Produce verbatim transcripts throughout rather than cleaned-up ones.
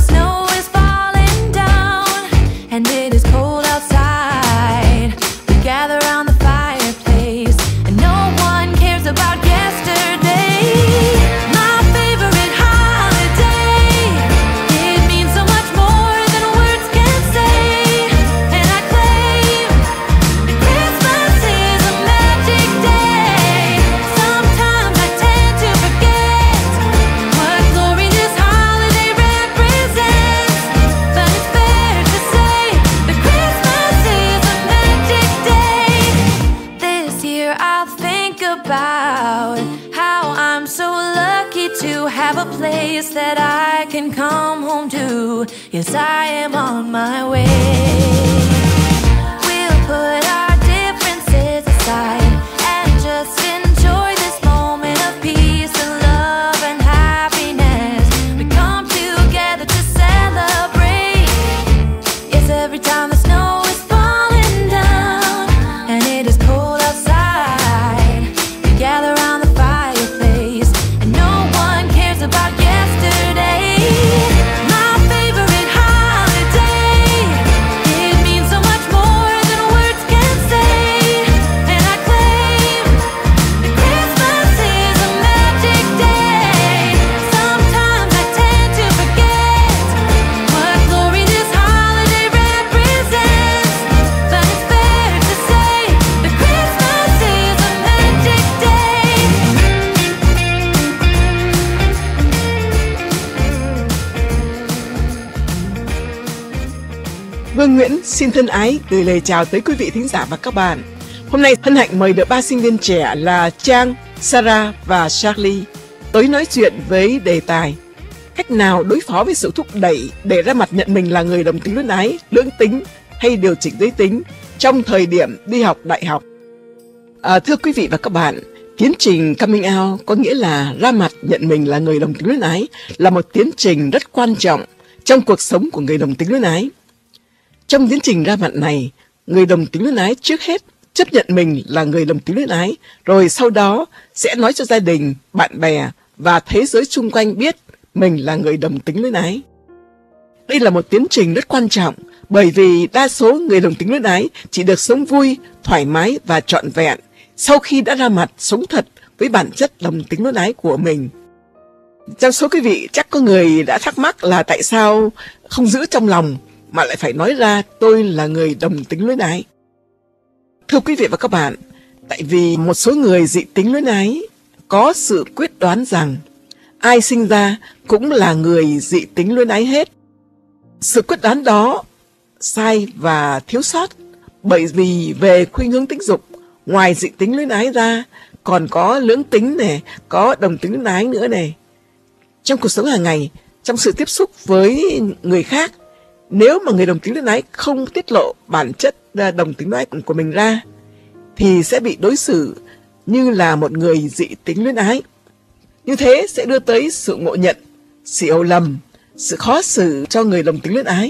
snow is falling down and it is cold outside, we gather around the fireplace and no one cares about yesterday. My favorite holiday, it means so much more than words can say. And I claim that Christmas is a magic day. Sometimes I tend to forget what glory this holiday represents, but it's fair to say that Christmas is a magic day. This year I'll think about how I'm so lucky to have a place that I can come home to. Yes, I am on my way. We'll put our differences aside and just enjoy this moment of peace and love and happiness. We come together to celebrate. Yes, every time the snow is falling down and it is cold outside, we gather around the fireplace and no one cares about yesterday. My favorite holiday, it means so much more than words can say. And I claim that Christmas is a magic day. Sometimes I tend to forget what glory this holiday represents, but it's fair to say that Christmas is a magic day. Vương Nguyễn xin thân ái gửi lời chào tới quý vị thính giả và các bạn. Hôm nay hân hạnh mời được ba sinh viên trẻ là Trang, Sarah và Charlie tới nói chuyện với đề tài cách nào đối phó với sự thúc đẩy để ra mặt nhận mình là người đồng tính luyến ái, lưỡng tính hay điều chỉnh giới tính trong thời điểm đi học đại học. À, thưa quý vị và các bạn, tiến trình coming out có nghĩa là ra mặt nhận mình là người đồng tính luyến ái là một tiến trình rất quan trọng trong cuộc sống của người đồng tính luyến ái. Trong tiến trình ra mặt này, người đồng tính luyến ái trước hết chấp nhận mình là người đồng tính luyến ái, rồi sau đó sẽ nói cho gia đình, bạn bè và thế giới xung quanh biết mình là người đồng tính luyến ái. Đây là một tiến trình rất quan trọng bởi vì đa số người đồng tính luyến ái chỉ được sống vui, thoải mái và trọn vẹn sau khi đã ra mặt sống thật với bản chất đồng tính luyến ái của mình. Trong số quý vị chắc có người đã thắc mắc là tại sao không giữ trong lòng mà lại phải nói ra tôi là người đồng tính luyến ái. Thưa quý vị và các bạn, tại vì một số người dị tính luyến ái có sự quyết đoán rằng ai sinh ra cũng là người dị tính luyến ái hết. Sự quyết đoán đó sai và thiếu sót, bởi vì về khuynh hướng tính dục, ngoài dị tính luyến ái ra còn có lưỡng tính này, có đồng tính luyến ái nữa này. Trong cuộc sống hàng ngày, trong sự tiếp xúc với người khác, nếu mà người đồng tính luyến ái không tiết lộ bản chất đồng tính luyến ái của mình ra thì sẽ bị đối xử như là một người dị tính luyến ái. Như thế sẽ đưa tới sự ngộ nhận, sự hiểu lầm, sự khó xử cho người đồng tính luyến ái.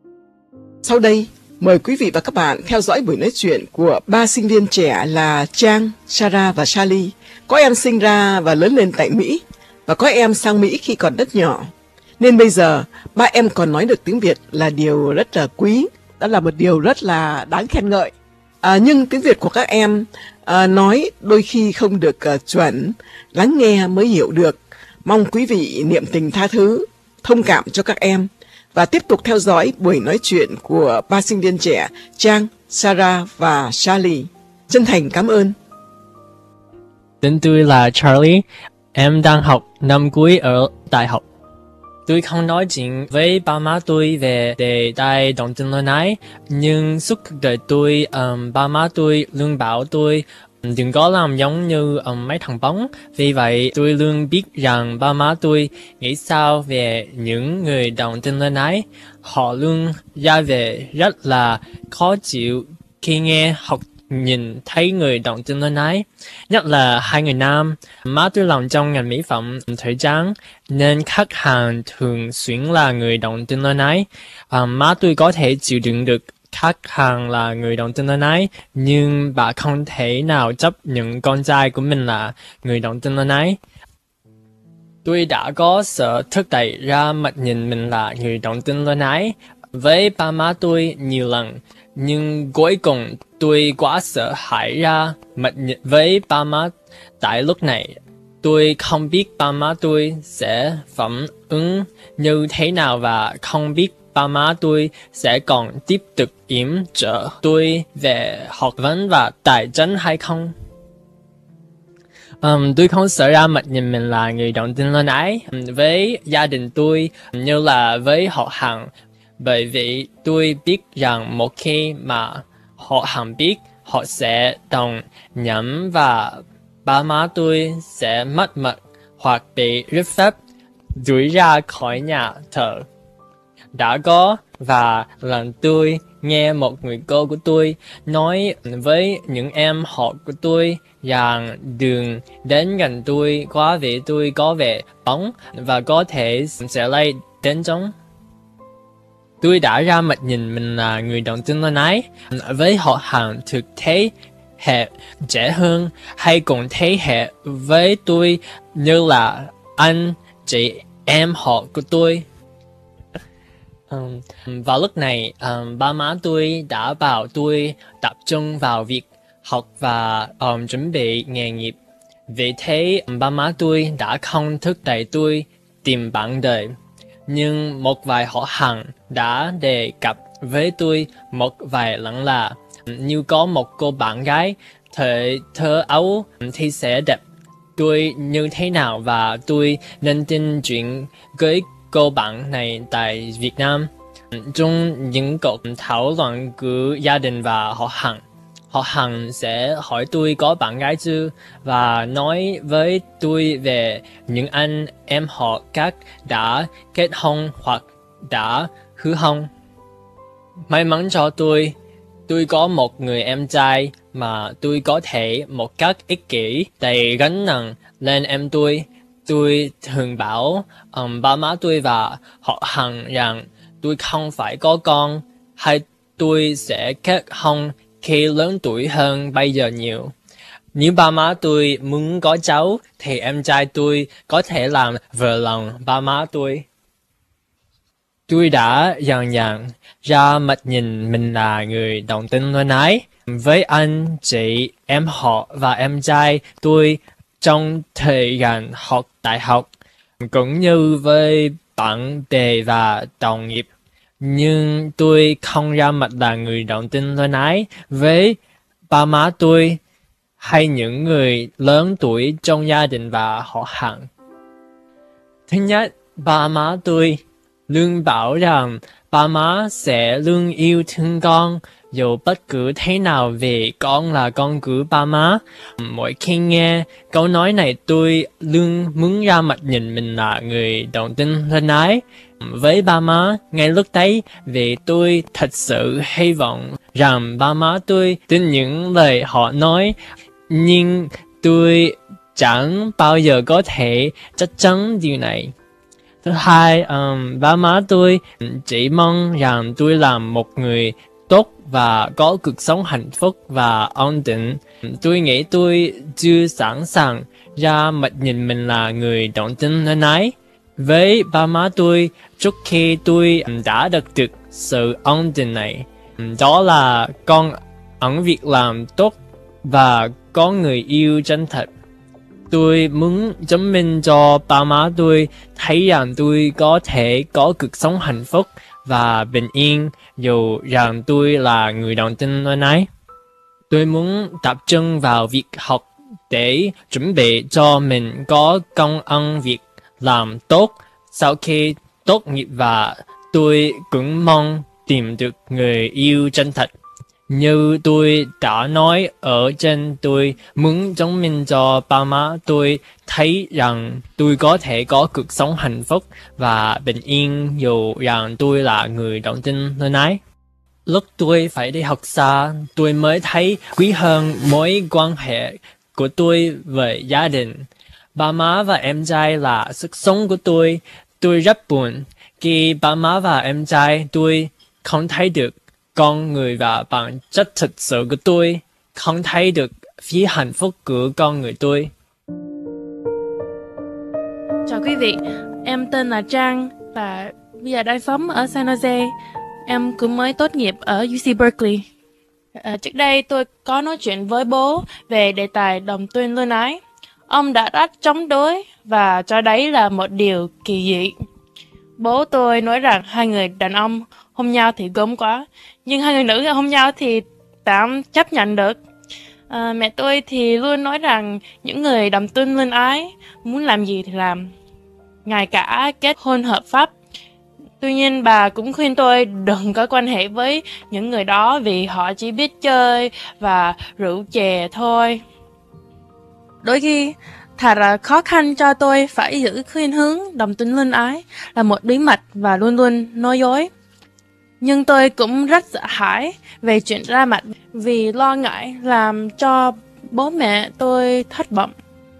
Sau đây, mời quý vị và các bạn theo dõi buổi nói chuyện của ba sinh viên trẻ là Trang, Sarah và Charlie. Có em sinh ra và lớn lên tại Mỹ, và có em sang Mỹ khi còn rất nhỏ. Nên bây giờ, ba em còn nói được tiếng Việt là điều rất là quý, đó là một điều rất là đáng khen ngợi. À, nhưng tiếng Việt của các em à, nói đôi khi không được à, chuẩn, lắng nghe mới hiểu được. Mong quý vị niệm tình tha thứ, thông cảm cho các em và tiếp tục theo dõi buổi nói chuyện của ba sinh viên trẻ Trang, Sarah và Charlie. Chân thành cảm ơn. Tên tôi là Charlie, em đang học năm cuối ở đại học. Tôi không nói chuyện với ba má tôi về đề tài đồng tính luyến ái, nhưng suốt cuộc đời tôi, um, ba má tôi luôn bảo tôi đừng có làm giống như um, mấy thằng bóng. Vì vậy, tôi luôn biết rằng ba má tôi nghĩ sao về những người đồng tính luyến ái. Họ luôn ra về rất là khó chịu khi nghe hoặc nhìn thấy người đồng tính luyến ái, nhất là hai người nam. Má tôi làm trong ngành mỹ phẩm thời trang nên khách hàng thường xuyên là người đồng tính luyến ái. À, má tôi có thể chịu đựng được khách hàng là người đồng tính luyến ái, nhưng bà không thể nào chấp nhận con trai của mình là người đồng tính luyến ái. Tôi đã có sở thức đẩy ra mặt nhìn mình là người đồng tính luyến ái với ba má tôi nhiều lần, nhưng cuối cùng tôi quá sợ hãi ra mặt nhìn với ba má. Tại lúc này, tôi không biết ba má tôi sẽ phản ứng như thế nào và không biết ba má tôi sẽ còn tiếp tục yểm trợ tôi về học vấn và tài chính hay không. Um, tôi không sợ ra mặt nhìn mình là người đồng tính luyến ái với gia đình tôi như là với họ hàng, bởi vì tôi biết rằng một khi mà họ hàng biết, họ sẽ đồng nhắm và ba má tôi sẽ mất mật hoặc bị rứt phép đuổi ra khỏi nhà thờ. Đã có và lần tôi nghe một người cô của tôi nói với những em họ của tôi rằng đừng đến gần tôi quá vì tôi có vẻ bóng và có thể sẽ lây đến chúng. Tôi đã ra mặt nhìn mình là người đồng tính luyến ái với họ hàng thực thế hệ trẻ hơn hay cùng thế hệ với tôi như là anh, chị, em họ của tôi. Um, vào lúc này, um, ba má tôi đã bảo tôi tập trung vào việc học và um, chuẩn bị nghề nghiệp. Vì thế, ba má tôi đã không thúc đẩy tôi tìm bạn đời. Nhưng một vài họ hàng đã đề cập với tôi một vài lần là như có một cô bạn gái thời thơ ấu thì sẽ đẹp tôi như thế nào và tôi nên tin chuyện với cô bạn này tại Việt Nam. Trong những cuộc thảo luận của gia đình và họ hàng, họ hàng sẽ hỏi tôi có bạn gái chưa và nói với tôi về những anh em họ khác đã kết hôn hoặc đã hứa hôn. May mắn cho tôi, tôi có một người em trai mà tôi có thể một cách ích kỷ đầy gánh nặng lên em tôi. Tôi thường bảo um, ba má tôi và họ hàng rằng tôi không phải có con hay tôi sẽ kết hôn khi lớn tuổi hơn bây giờ nhiều. Nếu ba má tôi muốn có cháu thì em trai tôi có thể làm vợ lòng ba má tôi. Tôi đã dần dần ra mặt nhìn mình là người đồng tính luyến ái với anh, chị, em họ và em trai tôi trong thời gian học đại học, cũng như với bạn bè và đồng nghiệp. Nhưng tôi không ra mặt là người đồng tính luyến ái với ba má tôi hay những người lớn tuổi trong gia đình và họ hàng. Thứ nhất, ba má tôi luôn bảo rằng ba má sẽ luôn yêu thương con dù bất cứ thế nào vì con là con của ba má. Mỗi khi nghe câu nói này tôi luôn muốn ra mặt nhìn mình là người đồng tính luyến ái với ba má ngay lúc đấy vì tôi thật sự hy vọng rằng ba má tôi tin những lời họ nói, nhưng tôi chẳng bao giờ có thể chắc chắn điều này. Thứ hai, um, ba má tôi chỉ mong rằng tôi làm một người tốt và có cuộc sống hạnh phúc và ổn định. Tôi nghĩ tôi chưa sẵn sàng ra mặt nhìn mình là người đồng tính luyến ái với ba má tôi trước khi tôi đã đạt được sự ổn định này. Đó là con ẩn việc làm tốt và có người yêu chân thật. Tôi muốn chứng minh cho ba má tôi thấy rằng tôi có thể có cuộc sống hạnh phúc và bình yên dù rằng tôi là người đồng tính luyến ái. Tôi muốn tập trung vào việc học để chuẩn bị cho mình có công ăn việc làm tốt sau khi tốt nghiệp và tôi cũng mong tìm được người yêu chân thật. Như tôi đã nói ở trên, tôi muốn chứng minh cho ba má tôi thấy rằng tôi có thể có cuộc sống hạnh phúc và bình yên dù rằng tôi là người đồng tính luyến ái. Lúc tôi phải đi học xa, tôi mới thấy quý hơn mối quan hệ của tôi với gia đình. Ba má và em trai là sức sống của tôi. Tôi rất buồn khi ba má và em trai tôi không thấy được con người và bản chất thật sự của tôi, không thấy được phía hạnh phúc của con người tôi. Chào quý vị, em tên là Trang và bây giờ đang sống ở San Jose. Em cũng mới tốt nghiệp ở u xê Berkeley. À, trước đây tôi có nói chuyện với bố về đề tài đồng tuyên lương ái. Ông đã rất chống đối và cho đấy là một điều kỳ dị. Bố tôi nói rằng hai người đàn ông hôn nhau thì gớm quá, nhưng hai người nữ hôn nhau thì tạm chấp nhận được. À, mẹ tôi thì luôn nói rằng những người đồng tuyên lương ái muốn làm gì thì làm, ngay cả kết hôn hợp pháp. Tuy nhiên bà cũng khuyên tôi đừng có quan hệ với những người đó vì họ chỉ biết chơi và rượu chè thôi. Đôi khi thật là khó khăn cho tôi phải giữ khuyên hướng đồng tính lương ái là một bí mật và luôn luôn nói dối. Nhưng tôi cũng rất sợ hãi về chuyện ra mặt vì lo ngại làm cho bố mẹ tôi thất vọng.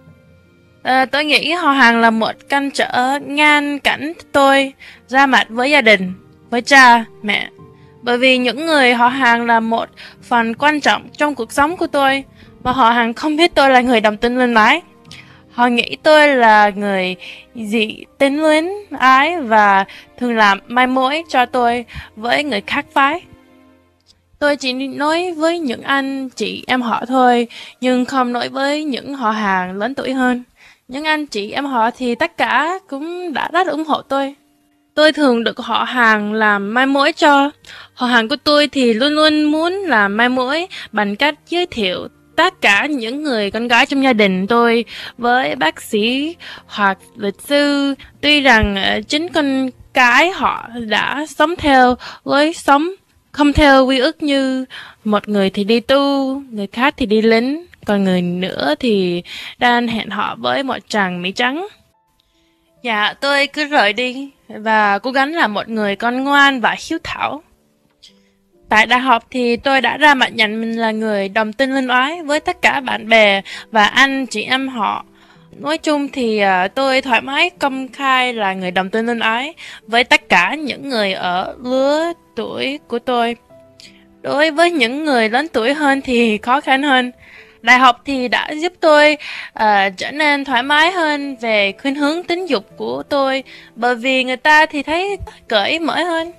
À, tôi nghĩ họ hàng là một căn trở ngăn cản tôi ra mặt với gia đình, với cha, mẹ. Bởi vì những người họ hàng là một phần quan trọng trong cuộc sống của tôi, và họ hàng không biết tôi là người đồng tính lương ái. Họ nghĩ tôi là người dị tính luyến ái và thường làm mai mối cho tôi với người khác phái. Tôi chỉ nói với những anh chị em họ thôi, nhưng không nói với những họ hàng lớn tuổi hơn. Những anh chị em họ thì tất cả cũng đã rất ủng hộ tôi. Tôi thường được họ hàng làm mai mối cho. Họ hàng của tôi thì luôn luôn muốn làm mai mối bằng cách giới thiệu tất cả những người con gái trong gia đình tôi với bác sĩ hoặc luật sư. Tuy rằng chính con cái họ đã sống theo lối sống không theo quy ước, như một người thì đi tu, người khác thì đi lính, còn người nữa thì đang hẹn hò với một chàng Mỹ trắng. Dạ, tôi cứ rời đi và cố gắng là một người con ngoan và hiếu thảo. Tại đại học thì tôi đã ra mặt nhận mình là người đồng tính lương ái với tất cả bạn bè và anh chị em họ. Nói chung thì uh, tôi thoải mái công khai là người đồng tính lương ái với tất cả những người ở lứa tuổi của tôi. Đối với những người lớn tuổi hơn thì khó khăn hơn. Đại học thì đã giúp tôi uh, trở nên thoải mái hơn về khuynh hướng tính dục của tôi, bởi vì người ta thì thấy cởi mở hơn.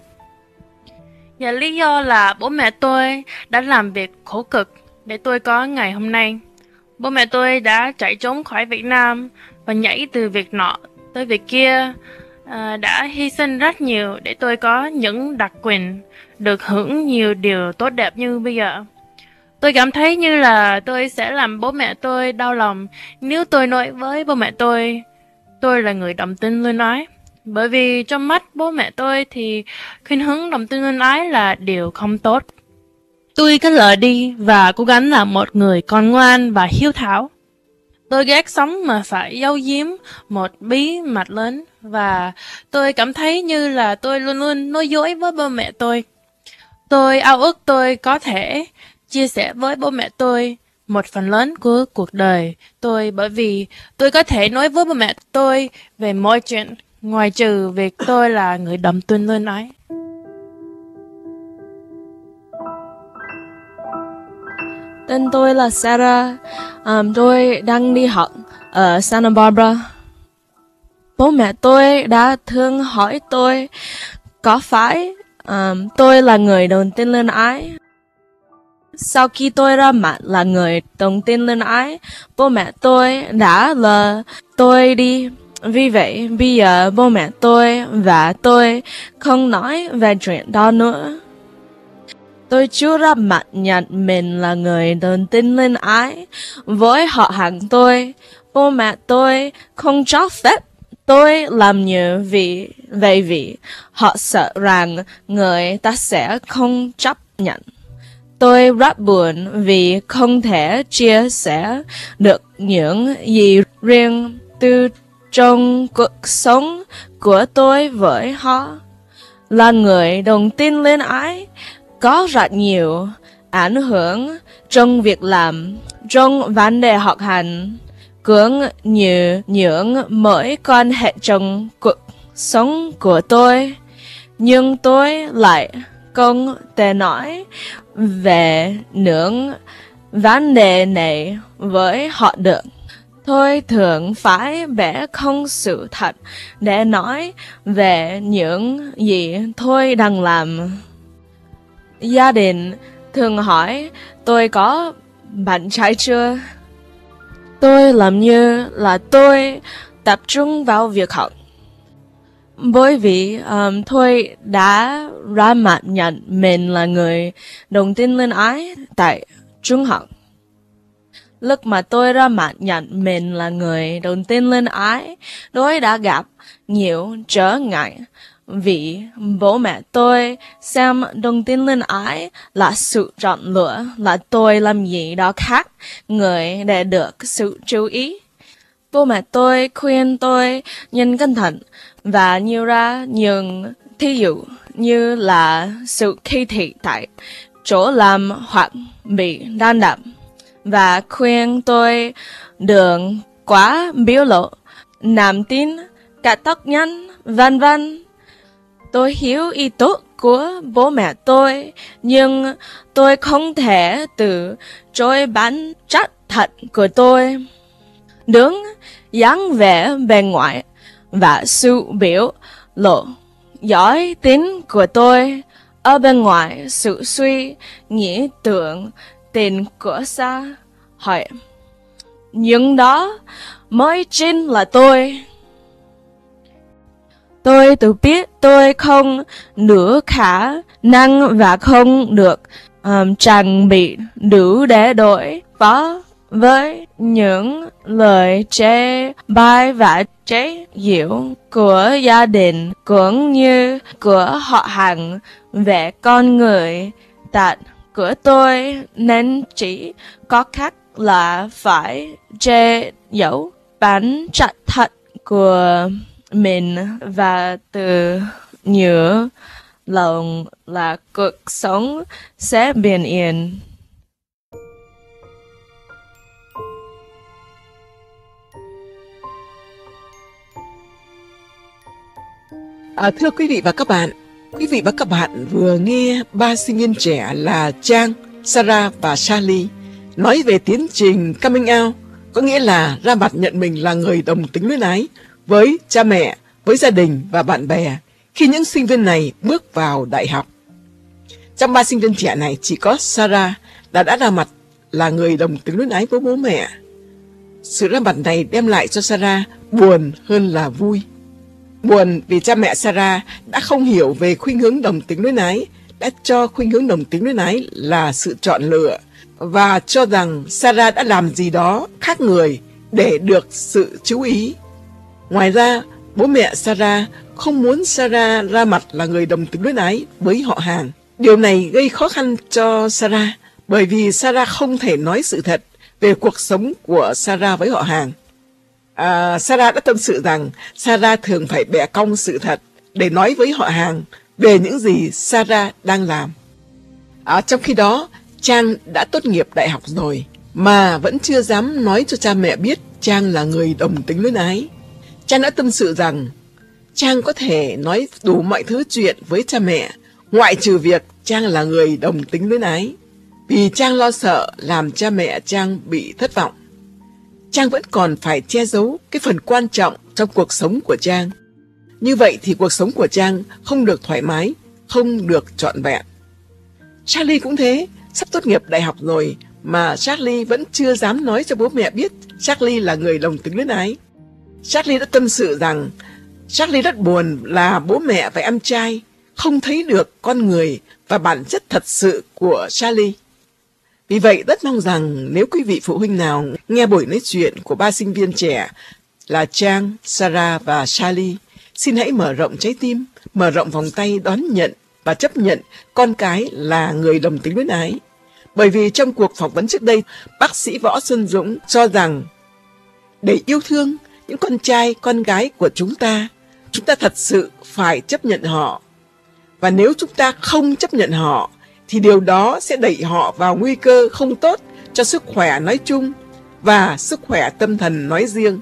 Và lý do là bố mẹ tôi đã làm việc khổ cực để tôi có ngày hôm nay. Bố mẹ tôi đã chạy trốn khỏi Việt Nam và nhảy từ việc nọ tới việc kia, à, đã hy sinh rất nhiều để tôi có những đặc quyền, được hưởng nhiều điều tốt đẹp như bây giờ. Tôi cảm thấy như là tôi sẽ làm bố mẹ tôi đau lòng nếu tôi nói với bố mẹ tôi tôi là người đồng tính lương ái. Bởi vì trong mắt bố mẹ tôi thì khuynh hướng đồng tính lương ái là điều không tốt. Tôi cứ lờ đi và cố gắng là một người con ngoan và hiếu thảo. Tôi ghét sống mà phải giấu giếm một bí mật lớn, và tôi cảm thấy như là tôi luôn luôn nói dối với bố mẹ tôi. Tôi ao ước tôi có thể chia sẻ với bố mẹ tôi một phần lớn của cuộc đời tôi, bởi vì tôi có thể nói với bố mẹ tôi về mọi chuyện, ngoài trừ việc tôi là người đồng tính lương ái. Tên tôi là Sarah, um, tôi đang đi học ở Santa Barbara. Bố mẹ tôi đã thường hỏi tôi có phải um, tôi là người đồng tính lương ái. Sau khi tôi ra mặt là người đồng tính lương ái, bố mẹ tôi đã lờ tôi đi. Vì vậy, bây giờ bố mẹ tôi và tôi không nói về chuyện đó nữa. Tôi chưa ra mặt nhận mình là người đồng tính lương ái với họ hàng tôi. Bố mẹ tôi không cho phép tôi làm như vì, vậy vì họ sợ rằng người ta sẽ không chấp nhận. Tôi rất buồn vì không thể chia sẻ được những gì riêng tư trong cuộc sống của tôi với họ. Là người đồng tính lương ái có rất nhiều ảnh hưởng trong việc làm, trong vấn đề học hành, cũng như những mối quan hệ trong cuộc sống của tôi. Nhưng tôi lại không thể nói về những vấn đề này với họ được. Tôi thường phải vẽ không sự thật để nói về những gì tôi đang làm. Gia đình thường hỏi tôi có bạn trai chưa. Tôi làm như là tôi tập trung vào việc học. Bởi vì um, tôi đã ra mặt nhận mình là người đồng tính恋ái tại trung học. Lúc mà tôi ra mặt nhận mình là người đồng tính恋ái, tôi đã gặp nhiều trở ngại. Vì bố mẹ tôi xem đồng tính恋ái là sự chọn lựa, là tôi làm gì đó khác người để được sự chú ý. Bố mẹ tôi khuyên tôi nhìn cẩn thận và nêu ra những thí dụ như là sự kỳ thị tại chỗ làm hoặc bị đàn đập, và khuyên tôi đừng quá biểu lộ niềm tin, cả tác nhân, vân vân. Tôi hiểu ý tốt của bố mẹ tôi, nhưng tôi không thể từ chối bản chất thật của tôi. Đứng dáng vẻ bên ngoài và sự biểu lộ giỏi tính của tôi ở bên ngoài sự suy nghĩ tưởng tình của xã hội. Nhưng đó mới chính là tôi. Tôi tự biết tôi không đủ khả năng và không được um, trang bị đủ để đối phó với những lời chê bai và chế giễu của gia đình cũng như của họ hàng về con người tật của tôi, nên chỉ có cách là phải che giấu bản chất thật của mình và từ nhớ lòng là cuộc sống sẽ bình yên. À, thưa quý vị và các bạn, quý vị và các bạn vừa nghe ba sinh viên trẻ là Trang, Sarah và Charlie nói về tiến trình coming out, có nghĩa là ra mặt nhận mình là người đồng tính luyến ái với cha mẹ, với gia đình và bạn bè khi những sinh viên này bước vào đại học. Trong ba sinh viên trẻ này, chỉ có Sarah đã đã ra mặt là người đồng tính luyến ái với bố mẹ. Sự ra mặt này đem lại cho Sarah buồn hơn là vui. Buồn vì cha mẹ Sarah đã không hiểu về khuynh hướng đồng tính luyến ái, đã cho khuynh hướng đồng tính luyến ái là sự chọn lựa và cho rằng Sarah đã làm gì đó khác người để được sự chú ý. Ngoài ra, bố mẹ Sarah không muốn Sarah ra mặt là người đồng tính luyến ái với họ hàng. Điều này gây khó khăn cho Sarah bởi vì Sarah không thể nói sự thật về cuộc sống của Sarah với họ hàng. À, Sarah đã tâm sự rằng Sarah thường phải bẻ cong sự thật để nói với họ hàng về những gì Sarah đang làm. À, trong khi đó, Trang đã tốt nghiệp đại học rồi mà vẫn chưa dám nói cho cha mẹ biết Trang là người đồng tính luyến ái. Trang đã tâm sự rằng Trang có thể nói đủ mọi thứ chuyện với cha mẹ, ngoại trừ việc Trang là người đồng tính luyến ái, vì Trang lo sợ làm cha mẹ Trang bị thất vọng. Trang vẫn còn phải che giấu cái phần quan trọng trong cuộc sống của Trang. Như vậy thì cuộc sống của Trang không được thoải mái, không được trọn vẹn. Charlie cũng thế, sắp tốt nghiệp đại học rồi mà Charlie vẫn chưa dám nói cho bố mẹ biết Charlie là người đồng tính luyến ái. Charlie đã tâm sự rằng Charlie rất buồn là bố mẹ và em trai không thấy được con người và bản chất thật sự của Charlie. Vì vậy, rất mong rằng nếu quý vị phụ huynh nào nghe buổi nói chuyện của ba sinh viên trẻ là Trang, Sarah và Charlie, xin hãy mở rộng trái tim, mở rộng vòng tay đón nhận và chấp nhận con cái là người đồng tính luyến ái. Bởi vì trong cuộc phỏng vấn trước đây, bác sĩ Võ Xuân Dũng cho rằng để yêu thương những con trai, con gái của chúng ta, chúng ta thật sự phải chấp nhận họ. Và nếu chúng ta không chấp nhận họ, thì điều đó sẽ đẩy họ vào nguy cơ không tốt cho sức khỏe nói chung và sức khỏe tâm thần nói riêng.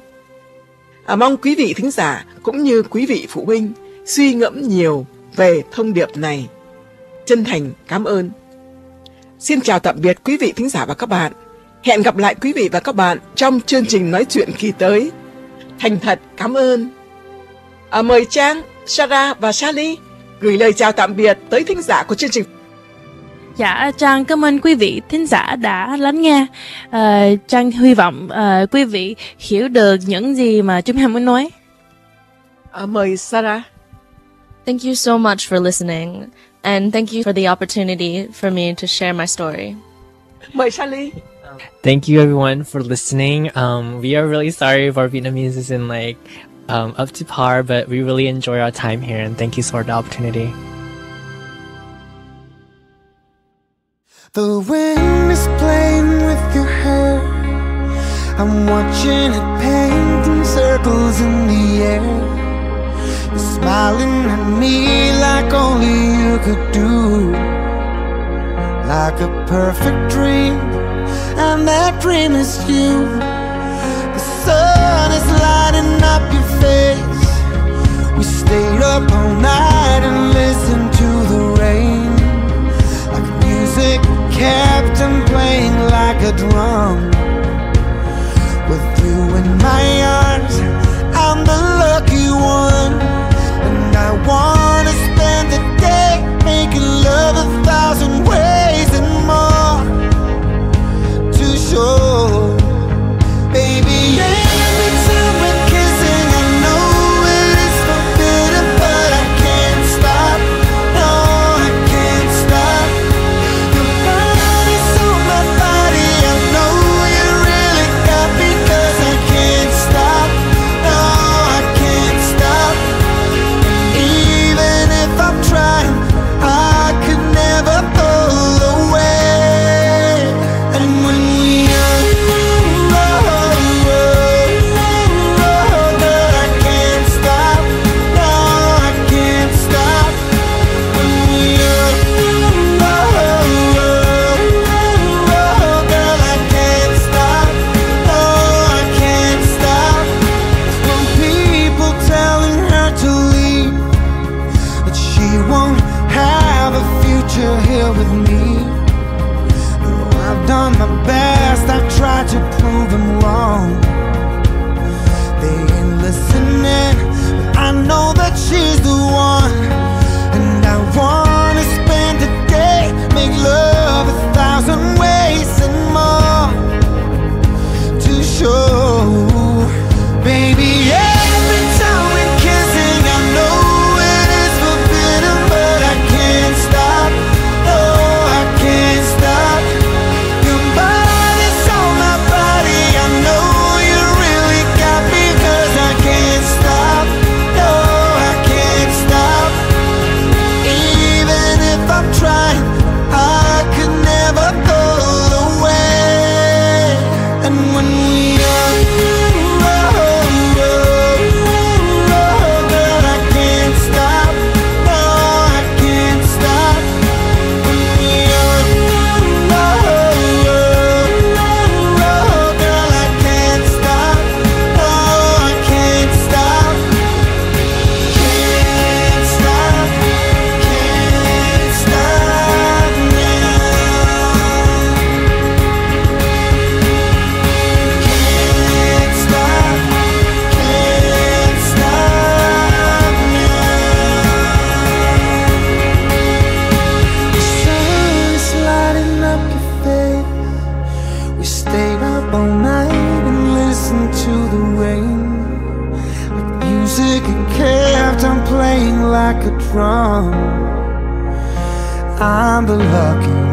À, mong quý vị thính giả cũng như quý vị phụ huynh suy ngẫm nhiều về thông điệp này. Chân thành cảm ơn. Xin chào tạm biệt quý vị thính giả và các bạn. Hẹn gặp lại quý vị và các bạn trong chương trình nói chuyện kỳ tới. Thành thật cảm ơn. À, mời Trang, Sarah và Charlie gửi lời chào tạm biệt tới thính giả của chương trình. Dạ, Trang cảm ơn quý vị thính giả đã lắng nghe. À, Trang hy vọng à, quý vị hiểu được những gì mà chúng em muốn nói. À, mời Sarah. Thank you so much for listening, and thank you for the opportunity for me to share my story. Mời Charlie. Thank you everyone for listening. Um, we are really sorry if our Vietnamese isn't like um, up to par, but we really enjoy our time here, and thank you for the opportunity. The wind is playing with your hair. I'm watching it painting circles in the air. You're smiling at me like only you could do, like a perfect dream, and that dream is you. The sun is lighting up your face. We stayed up all night and listened to the rain, like music kept on playing like a drum. With you in my arms, I'm the lucky one, and I wanna spend the day making love a thousand ways and more to show. Baby, every time we're kissing, I know it is forbidden, but I can't stop. No, I can't stop. Your body's on my body, I know you really got me, 'cause I can't stop. No, I can't stop. Even if I'm trying, I could never pull away. And when we are, but I can't stop. No, I can't stop. When we are, girl, I can't stop. No, I can't stop. When people telling her to leave, that she won't have a future here with me. Oh, I've done my best, I've tried to prove them wrong. They ain't listening, but I know that she's the one. And I wanna spend the day, make love a thousand ways and more to show. Baby, every time we're kissing, I know it is forbidden, but I can't stop. No, I can't stop. Your body's on my body, I know you really got me, 'cause I can't stop. No, I can't stop. Even if I'm trying, I could never pull away. And when we are, girl, I can't stop. No, I can't stop. When we are, girl, I can't stop. No, I can't stop. Can't stop. Can't stop now. Can't stop. Can't stop now. The sun is lighting up your face. We stayed up all night and listened to the rain, like music it kept on playing like a drum. I'm the lucky